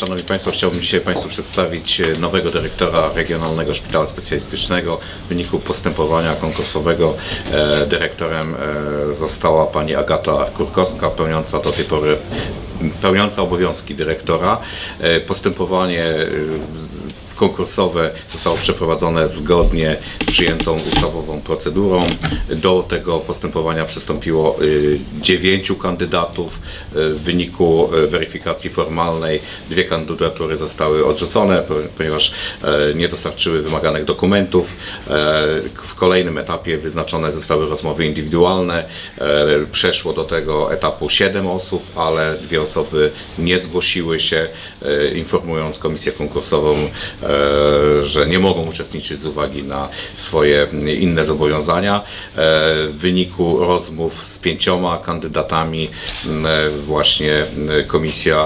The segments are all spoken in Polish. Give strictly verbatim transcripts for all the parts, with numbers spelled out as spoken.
Szanowni Państwo, chciałbym dzisiaj Państwu przedstawić nowego dyrektora Regionalnego Szpitala Specjalistycznego. W wyniku postępowania konkursowego e, dyrektorem e, została pani Agata Kurkowska, pełniąca do tej pory pełniąca obowiązki dyrektora. E, postępowanie e, konkursowe zostało przeprowadzone zgodnie z przyjętą ustawową procedurą. Do tego postępowania przystąpiło dziewięciu kandydatów. W wyniku weryfikacji formalnej dwie kandydatury zostały odrzucone, ponieważ nie dostarczyły wymaganych dokumentów. W kolejnym etapie wyznaczone zostały rozmowy indywidualne. Przeszło do tego etapu siedem osób, ale dwie osoby nie zgłosiły się, informując komisję konkursową, że nie mogą uczestniczyć z uwagi na swoje inne zobowiązania. W wyniku rozmów z pięcioma kandydatami właśnie komisja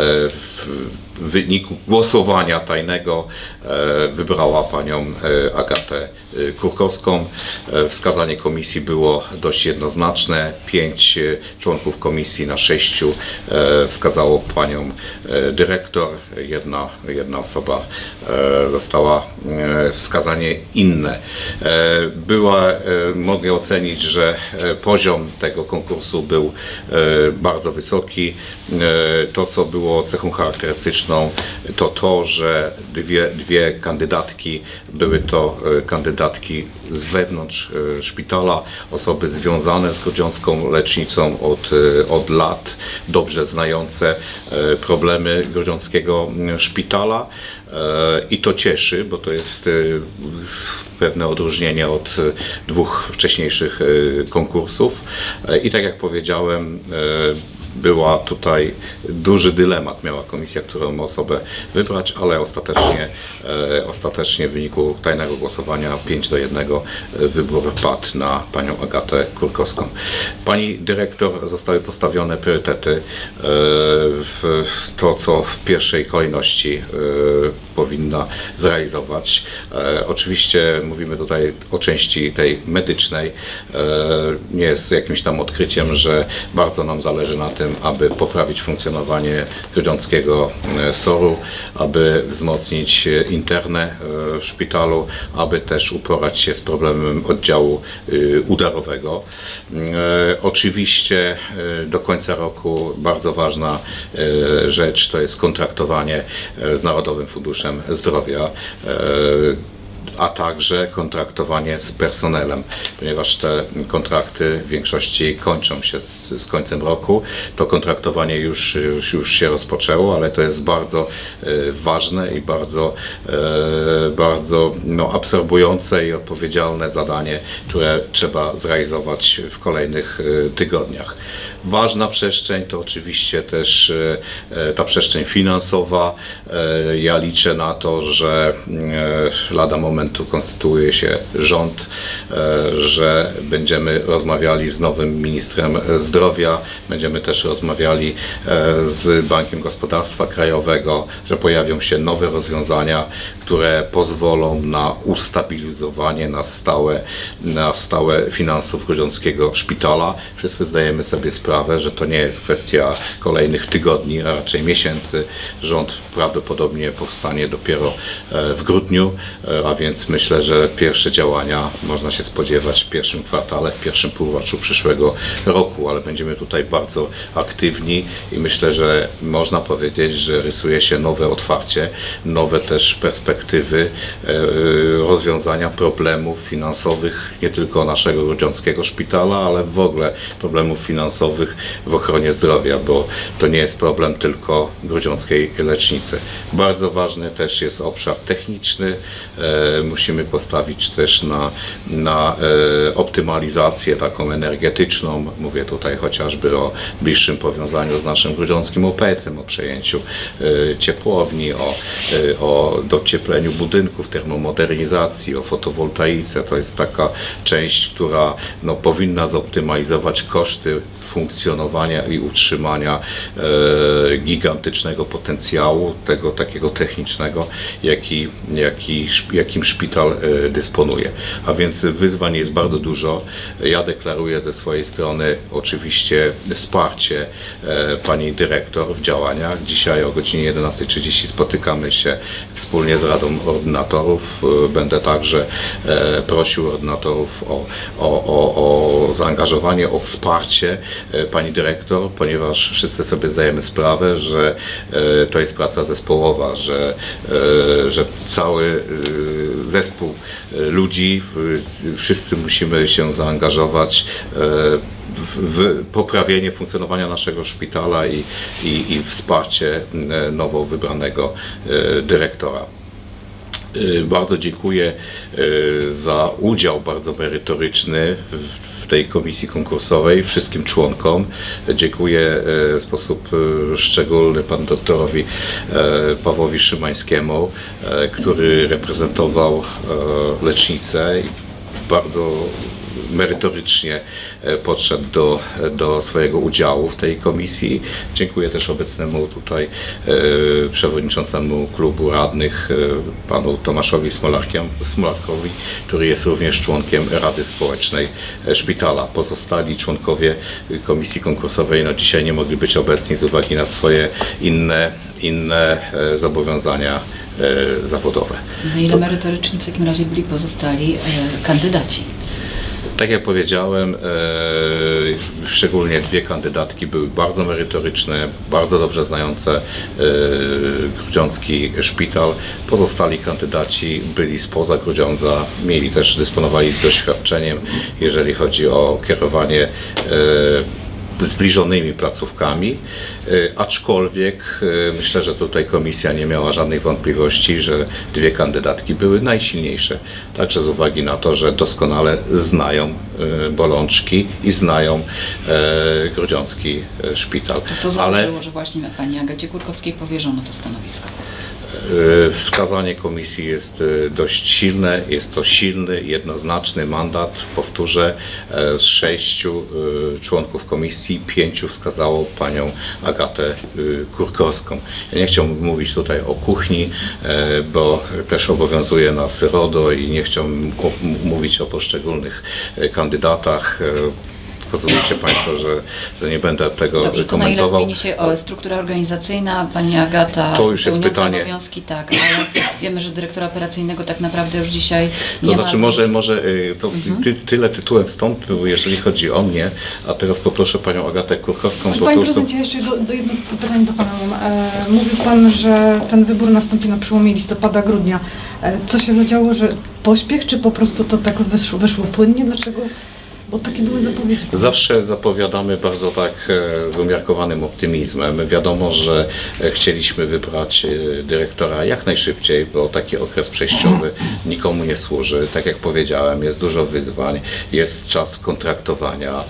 w wyniku głosowania tajnego wybrała panią Agatę Kurkowską. Wskazanie komisji było dość jednoznaczne. Pięć członków komisji na sześciu wskazało panią dyrektor. Jedna, jedna osoba dostała wskazanie inne. Była, mogę ocenić, że poziom tego konkursu był bardzo wysoki. To, co było cechą charakterystyczną, to to, że dwie, dwie kandydatki były to kandydatki z wewnątrz szpitala, osoby związane z grudziącką lecznicą od, od lat, dobrze znające problemy grudziąckiego szpitala. I to cieszy, bo to jest pewne odróżnienie od dwóch wcześniejszych konkursów. I tak jak powiedziałem, była tutaj duży dylemat, miała komisja, którą osobę wybrać, ale ostatecznie, e, ostatecznie w wyniku tajnego głosowania pięć do jednego wybór padł na panią Agatę Kurkowską. Pani dyrektor zostały postawione priorytety e, w to, co w pierwszej kolejności e, powinna zrealizować. E, oczywiście mówimy tutaj o części tej medycznej. E, nie jest jakimś tam odkryciem, że bardzo nam zależy na tym, aby poprawić funkcjonowanie grudziąckiego soru, aby wzmocnić internę w szpitalu, aby też uporać się z problemem oddziału udarowego. Oczywiście do końca roku bardzo ważna rzecz to jest kontraktowanie z Narodowym Funduszem Zdrowia, a także kontraktowanie z personelem, ponieważ te kontrakty w większości kończą się z, z końcem roku. To kontraktowanie już, już, już się rozpoczęło, ale to jest bardzo e, ważne i bardzo, e, bardzo no, absorbujące i odpowiedzialne zadanie, które trzeba zrealizować w kolejnych e, tygodniach. Ważna przestrzeń to oczywiście też e, ta przestrzeń finansowa. E, ja liczę na to, że e, lada momentu konstytuuje się rząd, e, że będziemy rozmawiali z nowym ministrem zdrowia, będziemy też rozmawiali e, z Bankiem Gospodarstwa Krajowego, że pojawią się nowe rozwiązania, które pozwolą na ustabilizowanie na stałe, na stałe finansów grudziąckiego szpitala. Wszyscy zdajemy sobie sprawę, że to nie jest kwestia kolejnych tygodni, a raczej miesięcy. Rząd prawdopodobnie powstanie dopiero w grudniu, a więc myślę, że pierwsze działania można się spodziewać w pierwszym kwartale, w pierwszym półroczu przyszłego roku, ale będziemy tutaj bardzo aktywni i myślę, że można powiedzieć, że rysuje się nowe otwarcie, nowe też perspektywy rozwiązania problemów finansowych nie tylko naszego grudziąckiego szpitala, ale w ogóle problemów finansowych w ochronie zdrowia, bo to nie jest problem tylko grudziąckiej lecznicy. Bardzo ważny też jest obszar techniczny. E, musimy postawić też na, na e, optymalizację taką energetyczną. Mówię tutaj chociażby o bliższym powiązaniu z naszym grudziąckim O P E C-em, o przejęciu e, ciepłowni, o, e, o dociepleniu budynków, termomodernizacji, o fotowoltaice. To jest taka część, która no, powinna zoptymalizować koszty funkcjonowania i utrzymania gigantycznego potencjału, tego takiego technicznego, jaki, jaki, jakim szpital dysponuje. A więc wyzwań jest bardzo dużo. Ja deklaruję ze swojej strony oczywiście wsparcie pani dyrektor w działaniach. Dzisiaj o godzinie jedenastej trzydzieści spotykamy się wspólnie z Radą Ordynatorów. Będę także prosił ordynatorów o, o, o, o zaangażowanie, o wsparcie pani dyrektor, ponieważ wszyscy sobie zdajemy sprawę, że to jest praca zespołowa, że, że cały zespół ludzi, wszyscy musimy się zaangażować w poprawienie funkcjonowania naszego szpitala i, i, i wsparcie nowo wybranego dyrektora. Bardzo dziękuję za udział bardzo merytoryczny w tej komisji konkursowej wszystkim członkom. Dziękuję w sposób szczególny panu doktorowi Pawłowi Szymańskiemu, który reprezentował lecznicę i bardzo merytorycznie podszedł do, do swojego udziału w tej komisji. Dziękuję też obecnemu tutaj e, przewodniczącemu klubu radnych, e, panu Tomaszowi Smolarkowi, który jest również członkiem Rady Społecznej Szpitala. Pozostali członkowie komisji konkursowej no, dzisiaj nie mogli być obecni z uwagi na swoje inne, inne e, zobowiązania e, zawodowe. Na ile to... merytoryczni w takim razie byli pozostali e, kandydaci? Tak jak powiedziałem, e, szczególnie dwie kandydatki były bardzo merytoryczne, bardzo dobrze znające e, Grudziącki Szpital. Pozostali kandydaci byli spoza Grudziądza, mieli też, dysponowali doświadczeniem, jeżeli chodzi o kierowanie e, zbliżonymi placówkami, aczkolwiek myślę, że tutaj komisja nie miała żadnych wątpliwości, że dwie kandydatki były najsilniejsze, także z uwagi na to, że doskonale znają bolączki i znają Grudziącki Szpital. To co założyło, Ale... że właśnie pani Agacie Kurkowskiej powierzono to stanowisko? Wskazanie komisji jest dość silne, jest to silny, jednoznaczny mandat. Powtórzę, z sześciu członków komisji pięciu wskazało panią Agatę Kurkowską. Ja nie chciałbym mówić tutaj o kuchni, bo też obowiązuje nas RODO i nie chciałbym mówić o poszczególnych kandydatach. Pozwólcie Państwo, że, że nie będę tego Dobrze, to komentował. Na ile zmieni się o, struktura organizacyjna? Pani Agata to już jest pytanie. Obowiązki, tak, ale wiemy, że dyrektora operacyjnego tak naprawdę już dzisiaj nie To znaczy ma... może, może to mhm. ty, tyle tytułem wstąpił, jeżeli chodzi o mnie, a teraz poproszę Panią Agatę Kurkowską. Panie prezydencie, jeszcze do, do jedno pytanie do Pana mam. E, mówił Pan, że ten wybór nastąpi na przełomie listopada, grudnia. E, co się zadziało, że pośpiech, czy po prostu to tak wyszło, wyszło płynnie? Dlaczego? Bo takie były zapowiedzi. Zawsze zapowiadamy bardzo tak z umiarkowanym optymizmem. Wiadomo, że chcieliśmy wybrać dyrektora jak najszybciej, bo taki okres przejściowy nikomu nie służy. Tak jak powiedziałem, jest dużo wyzwań, jest czas kontraktowania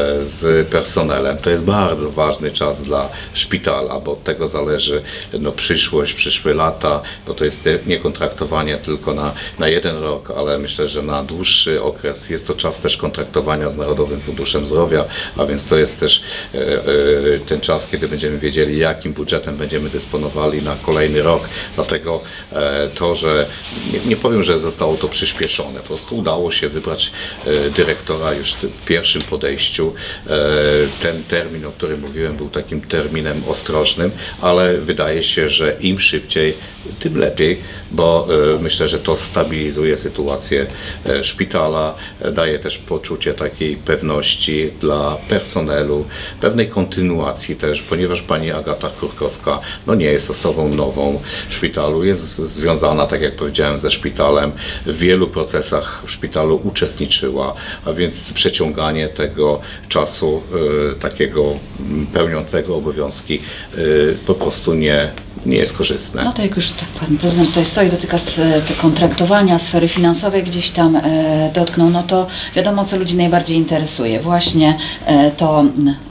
z personelem. To jest bardzo ważny czas dla szpitala, bo od tego zależy no, przyszłość, przyszłe lata, bo to jest nie kontraktowanie tylko na, na jeden rok, ale myślę, że na dłuższy okres. Jest to czas też kontraktowania z Narodowym Funduszem Zdrowia, a więc to jest też e, e, ten czas, kiedy będziemy wiedzieli, jakim budżetem będziemy dysponowali na kolejny rok. Dlatego e, to, że nie, nie powiem, że zostało to przyspieszone, po prostu udało się wybrać e, dyrektora już w pierwszym podejściu. E, ten termin, o którym mówiłem, był takim terminem ostrożnym, ale wydaje się, że im szybciej, tym lepiej, bo e, myślę, że to stabilizuje sytuację e, szpitala, e, daje też poczucie takiej pewności dla personelu, pewnej kontynuacji też, ponieważ pani Agata Kurkowska no nie jest osobą nową w szpitalu, jest związana, tak jak powiedziałem, ze szpitalem, w wielu procesach w szpitalu uczestniczyła, a więc przeciąganie tego czasu y, takiego pełniącego obowiązki y, po prostu nie nie jest korzystne. No to jak już tak pan prezydent tutaj stoi, dotyka kontraktowania, sfery finansowej gdzieś tam e, dotknął, no to wiadomo, co ludzi najbardziej interesuje. Właśnie e, to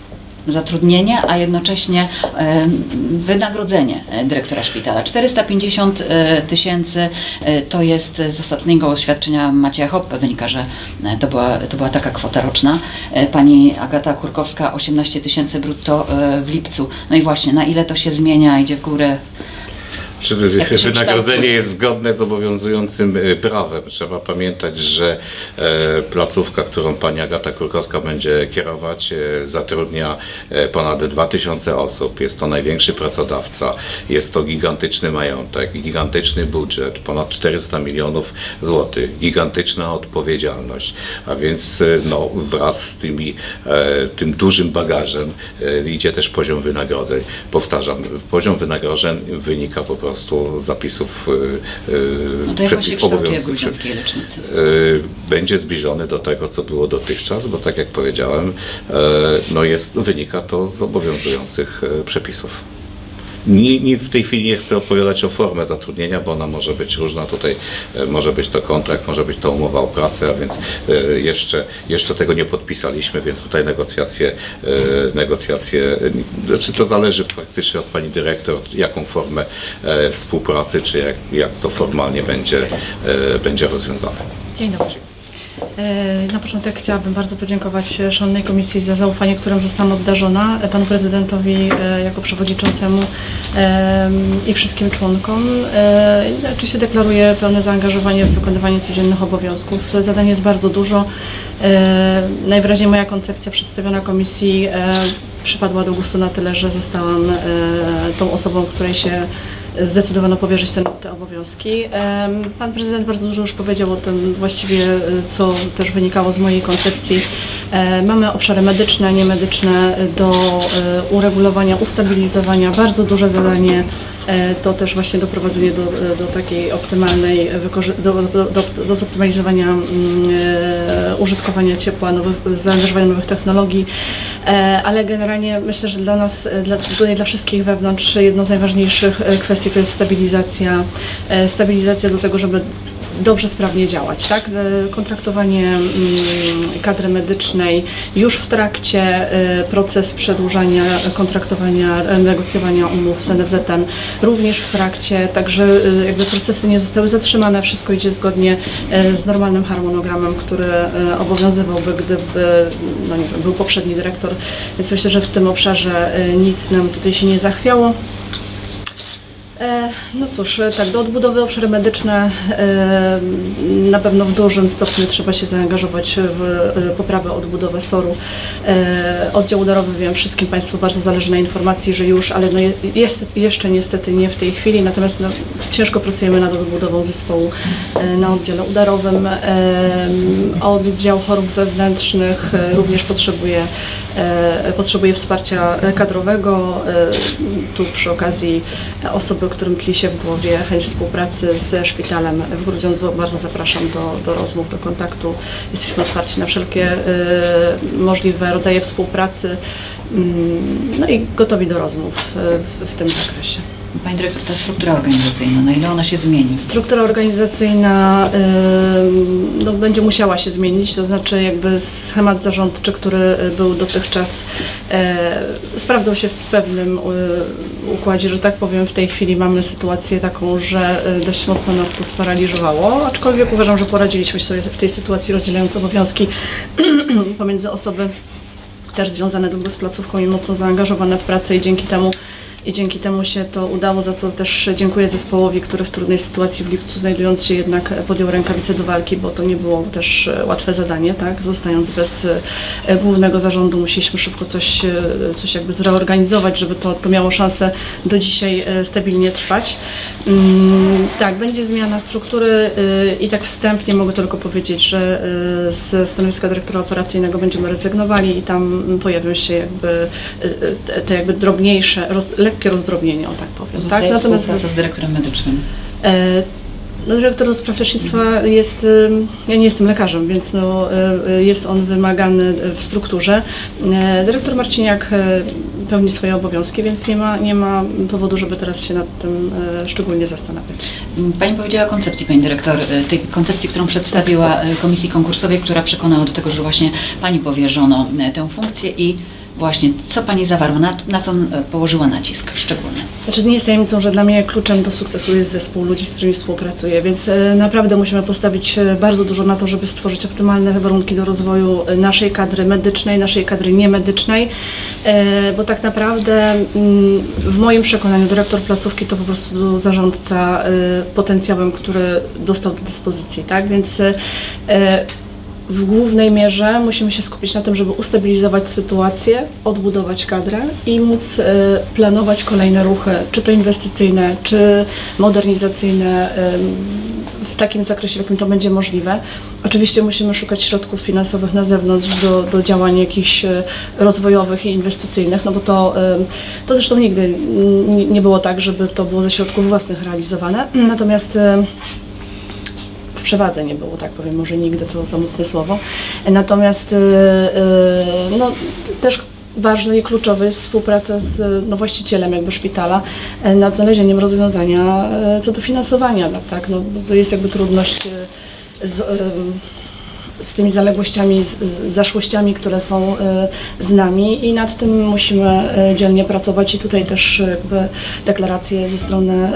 zatrudnienie, a jednocześnie e, wynagrodzenie dyrektora szpitala. czterysta pięćdziesiąt tysięcy to jest z ostatniego oświadczenia Macieja Hoppe, wynika, że to była, to była taka kwota roczna. Pani Agata Kurkowska osiemnaście tysięcy brutto w lipcu. No i właśnie, na ile to się zmienia, idzie w górę? Czy wynagrodzenie jest zgodne z obowiązującym prawem. Trzeba pamiętać, że placówka, którą pani Agata Kurkowska będzie kierować, zatrudnia ponad dwa tysiące osób. Jest to największy pracodawca. Jest to gigantyczny majątek, gigantyczny budżet, ponad czterysta milionów złotych, gigantyczna odpowiedzialność. A więc no, wraz z tymi, tym dużym bagażem idzie też poziom wynagrodzeń. Powtarzam, poziom wynagrodzeń wynika po prostu z zapisów no to jak właśnie kształtuje gruziąckiej lecznicy? Będzie zbliżony do tego, co było dotychczas, bo tak jak powiedziałem, no jest, wynika to z obowiązujących przepisów. Nie, nie, w tej chwili nie chcę opowiadać o formie zatrudnienia, bo ona może być różna. Tutaj może być to kontrakt, może być to umowa o pracę, a więc jeszcze, jeszcze tego nie podpisaliśmy, więc tutaj negocjacje, negocjacje, znaczy to zależy praktycznie od pani dyrektor, jaką formę współpracy, czy jak, jak to formalnie będzie, będzie rozwiązane. Dzień dobry. Na początek chciałabym bardzo podziękować szanownej komisji za zaufanie, którym zostałam obdarzona, panu prezydentowi jako przewodniczącemu i wszystkim członkom. Oczywiście deklaruję pełne zaangażowanie w wykonywanie codziennych obowiązków. Zadań jest bardzo dużo. Najwyraźniej moja koncepcja przedstawiona komisji przypadła do gustu na tyle, że zostałam tą osobą, której się zdecydowano powierzyć ten, te obowiązki. Pan prezydent bardzo dużo już powiedział o tym właściwie, co też wynikało z mojej koncepcji. Mamy obszary medyczne, niemedyczne do uregulowania, ustabilizowania. Bardzo duże zadanie to też właśnie doprowadzenie do, do takiej optymalnej, do, do, do, do zoptymalizowania um, użytkowania ciepła, nowych, zaangażowania nowych technologii, ale generalnie myślę, że dla nas, dla, tutaj dla wszystkich wewnątrz jedną z najważniejszych kwestii to jest stabilizacja, stabilizacja do tego, żeby dobrze, sprawnie działać, tak? Kontraktowanie kadry medycznej już w trakcie, proces przedłużania kontraktowania, negocjowania umów z N F Z-em również w trakcie, także jakby procesy nie zostały zatrzymane, wszystko idzie zgodnie z normalnym harmonogramem, który obowiązywałby, gdyby no nie wiem, był poprzedni dyrektor, więc myślę, że w tym obszarze nic nam tutaj się nie zachwiało. No cóż, tak, do odbudowy obszary medyczne na pewno w dużym stopniu trzeba się zaangażować w poprawę, odbudowę soru. Oddział udarowy, wiem, wszystkim Państwu bardzo zależy na informacji, że już, ale no jest, jeszcze niestety nie w tej chwili, natomiast no, ciężko pracujemy nad odbudową zespołu na oddziale udarowym. Oddział chorób wewnętrznych również potrzebuje, potrzebuje wsparcia kadrowego. Tu przy okazji osoby, którym tli się w głowie chęć współpracy ze szpitalem w Grudziądzu, bardzo zapraszam do, do rozmów, do kontaktu. Jesteśmy otwarci na wszelkie y, możliwe rodzaje współpracy, y, no i gotowi do rozmów y, w, w tym zakresie. Pani dyrektor, ta struktura organizacyjna, na ile ona się zmieni? Struktura organizacyjna y, no, będzie musiała się zmienić, to znaczy jakby schemat zarządczy, który był dotychczas, y, sprawdzał się w pewnym y, układzie, że tak powiem. W tej chwili mamy sytuację taką, że y, dość mocno nas to sparaliżowało, aczkolwiek uważam, że poradziliśmy sobie w tej sytuacji, rozdzielając obowiązki pomiędzy osoby też związane z placówką i mocno zaangażowane w pracę i dzięki temu I dzięki temu się to udało, za co też dziękuję zespołowi, który w trudnej sytuacji w lipcu, znajdując się jednak, podjął rękawice do walki, bo to nie było też łatwe zadanie, tak? Zostając bez głównego zarządu, musieliśmy szybko coś, coś jakby zreorganizować, żeby to, to miało szansę do dzisiaj stabilnie trwać. Tak, będzie zmiana struktury i tak wstępnie mogę tylko powiedzieć, że z stanowiska dyrektora operacyjnego będziemy rezygnowali i tam pojawią się jakby te jakby drobniejsze, roz, lekkie rozdrobnienie, o tak powiem. Zostaje tak? Natomiast współpraca z dyrektorem medycznym. E, No, dyrektor do spraw lecznictwa jest, ja nie jestem lekarzem, więc no, jest on wymagany w strukturze. Dyrektor Marciniak pełni swoje obowiązki, więc nie ma, nie ma powodu, żeby teraz się nad tym szczególnie zastanawiać. Pani powiedziała o koncepcji, pani dyrektor, tej koncepcji, którą przedstawiła komisji konkursowej, która przekonała do tego, że właśnie pani powierzono tę funkcję i właśnie, co Pani zawarła, na, na co położyła nacisk szczególny? Znaczy nie jest tajemnicą, że dla mnie kluczem do sukcesu jest zespół ludzi, z którymi współpracuję, więc naprawdę musimy postawić bardzo dużo na to, żeby stworzyć optymalne warunki do rozwoju naszej kadry medycznej, naszej kadry niemedycznej, bo tak naprawdę w moim przekonaniu dyrektor placówki to po prostu zarządca potencjałem, który dostał do dyspozycji, tak? Więc w głównej mierze musimy się skupić na tym, żeby ustabilizować sytuację, odbudować kadrę i móc y, planować kolejne ruchy, czy to inwestycyjne, czy modernizacyjne, y, w takim zakresie, w jakim to będzie możliwe. Oczywiście musimy szukać środków finansowych na zewnątrz do, do działań jakichś y, rozwojowych i inwestycyjnych, no bo to, y, to zresztą nigdy nie, nie było tak, żeby to było ze środków własnych realizowane. Natomiast y, w przewadze nie było, tak powiem, może nigdy, to za mocne słowo. Natomiast yy, yy, no, też ważne i kluczowe jest współpraca z no, właścicielem jakby szpitala yy, nad znalezieniem rozwiązania yy, co do finansowania, tak? No, to jest jakby trudność yy, z, yy, z tymi zaległościami, z, z zaszłościami, które są y, z nami i nad tym musimy y, dzielnie pracować i tutaj też jakby deklaracje ze strony,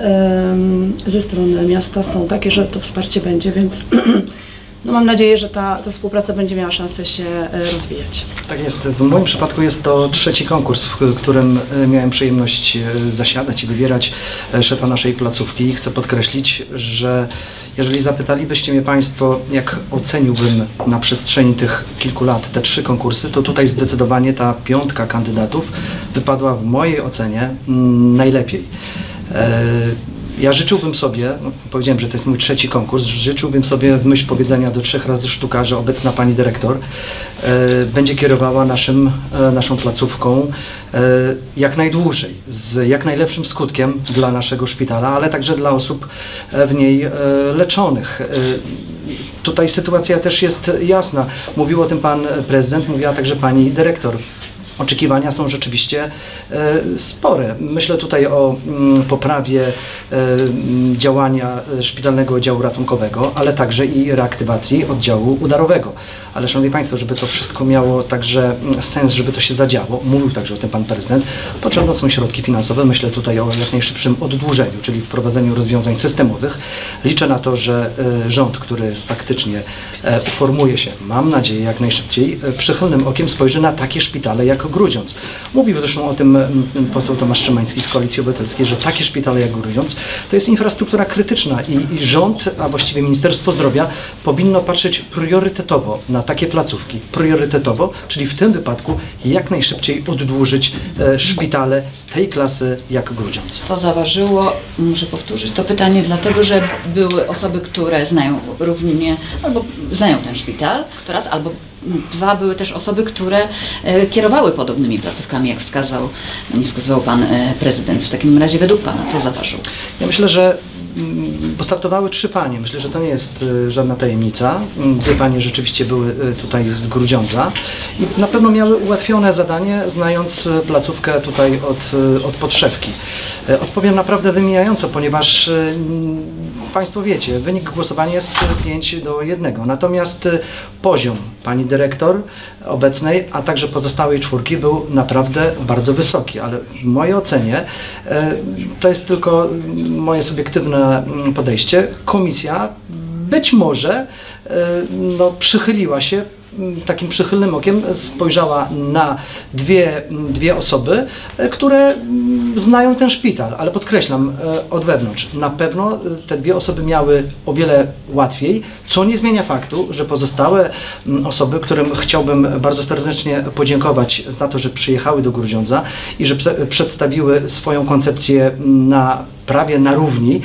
y, ze strony miasta są takie, że to wsparcie będzie, więc no mam nadzieję, że ta, ta współpraca będzie miała szansę się y, rozwijać. Tak jest. W moim przypadku jest to trzeci konkurs, w którym miałem przyjemność zasiadać i wybierać szefa naszej placówki i chcę podkreślić, że jeżeli zapytalibyście mnie Państwo, jak oceniłbym na przestrzeni tych kilku lat te trzy konkursy, to tutaj zdecydowanie ta piątka kandydatów wypadła w mojej ocenie mm, najlepiej. E, Ja życzyłbym sobie, no, powiedziałem, że to jest mój trzeci konkurs, życzyłbym sobie w myśl powiedzenia do trzech razy sztuka, że obecna pani dyrektor e, będzie kierowała naszym, e, naszą placówką e, jak najdłużej, z jak najlepszym skutkiem dla naszego szpitala, ale także dla osób w niej e, leczonych. E, tutaj sytuacja też jest jasna. Mówił o tym pan prezydent, mówiła także pani dyrektor. Oczekiwania są rzeczywiście e, spore. Myślę tutaj o m, poprawie e, działania szpitalnego oddziału ratunkowego, ale także i reaktywacji oddziału udarowego. Ale szanowni Państwo, żeby to wszystko miało także sens, żeby to się zadziało, mówił także o tym pan prezydent, potrzebne są środki finansowe. Myślę tutaj o jak najszybszym oddłużeniu, czyli wprowadzeniu rozwiązań systemowych. Liczę na to, że e, rząd, który faktycznie e, uformuje się, mam nadzieję jak najszybciej, e, przychylnym okiem spojrzy na takie szpitale jak Grudziądz. Mówił zresztą o tym poseł Tomasz Szymański z Koalicji Obywatelskiej, że takie szpitale jak Grudziądz to jest infrastruktura krytyczna i, i rząd, a właściwie Ministerstwo Zdrowia powinno patrzeć priorytetowo na takie placówki. Priorytetowo, czyli w tym wypadku jak najszybciej oddłużyć e, szpitale tej klasy jak Grudziądz. Co zaważyło, muszę powtórzyć to pytanie, dlatego że były osoby, które znają równie, albo znają ten szpital, to raz, albo dwa, były też osoby, które e, kierowały podobnymi placówkami, jak wskazał, nie wskazywał pan e, prezydent. W takim razie według pana, co zaważył? Ja myślę, że postartowały trzy panie. Myślę, że to nie jest y, żadna tajemnica. Dwie panie rzeczywiście były y, tutaj z Grudziądza i na pewno miały ułatwione zadanie, znając placówkę tutaj od, y, od podszewki. Y, odpowiem naprawdę wymijająco, ponieważ y, Państwo wiecie, wynik głosowania jest pięć do jednego. Natomiast y, poziom pani dyrektor obecnej, a także pozostałej czwórki był naprawdę bardzo wysoki, ale w mojej ocenie y, to jest tylko moje subiektywne podejście. Komisja być może no, przychyliła się takim przychylnym okiem, spojrzała na dwie, dwie osoby, które znają ten szpital, ale podkreślam od wewnątrz, na pewno te dwie osoby miały o wiele łatwiej, co nie zmienia faktu, że pozostałe osoby, którym chciałbym bardzo serdecznie podziękować za to, że przyjechały do Grudziądza i że prze przedstawiły swoją koncepcję na prawie na równi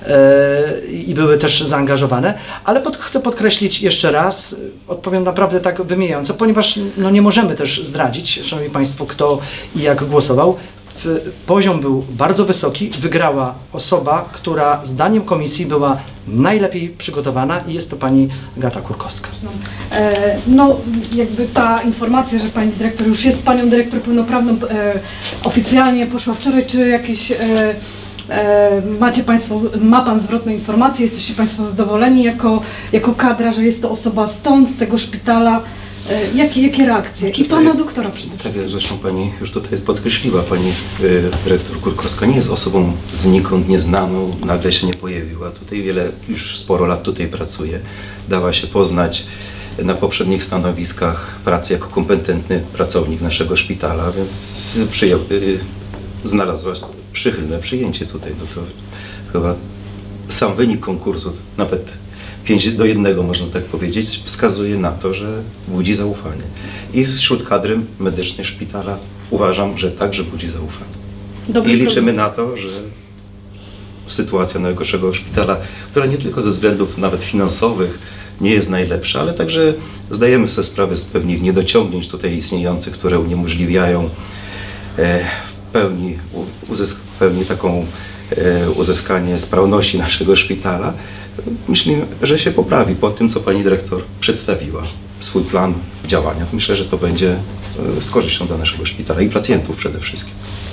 e, i były też zaangażowane, ale pod, chcę podkreślić jeszcze raz, odpowiem naprawdę tak wymijająco, ponieważ no, nie możemy też zdradzić, szanowni Państwo, kto i jak głosował. Poziom był bardzo wysoki, wygrała osoba, która zdaniem komisji była najlepiej przygotowana i jest to pani Agata Kurkowska. E, no jakby ta informacja, że pani dyrektor już jest panią dyrektor pełnoprawną, e, oficjalnie poszła wczoraj, czy jakieś e, E, macie Państwo, ma Pan zwrotną informację, jesteście Państwo zadowoleni jako, jako kadra, że jest to osoba stąd, z tego szpitala, E, Jakie, jakie reakcje? I pana doktora przede Tak, wszystkim. jak zresztą pani już tutaj podkreśliła, pani y, dyrektor Kurkowska nie jest osobą znikąd nieznaną, nagle się nie pojawiła. Tutaj wiele, już sporo lat tutaj pracuje. Dała się poznać na poprzednich stanowiskach pracy jako kompetentny pracownik naszego szpitala, więc przyjął, y, znalazła przychylne przyjęcie tutaj. No to chyba sam wynik konkursu, nawet pięć do jednego można tak powiedzieć, wskazuje na to, że budzi zaufanie. I wśród kadry medycznej szpitala uważam, że także budzi zaufanie. Dobry I liczymy prognoz. na to, że sytuacja najgorszego szpitala, która nie tylko ze względów nawet finansowych nie jest najlepsza, ale także zdajemy sobie sprawę z pewnych niedociągnięć tutaj istniejących, które uniemożliwiają e, w pełni, uzysk- w pełni taką e, uzyskanie sprawności naszego szpitala. Myślę, że się poprawi po tym, co pani dyrektor przedstawiła, swój plan działania. Myślę, że to będzie e, z korzyścią dla naszego szpitala i pacjentów przede wszystkim.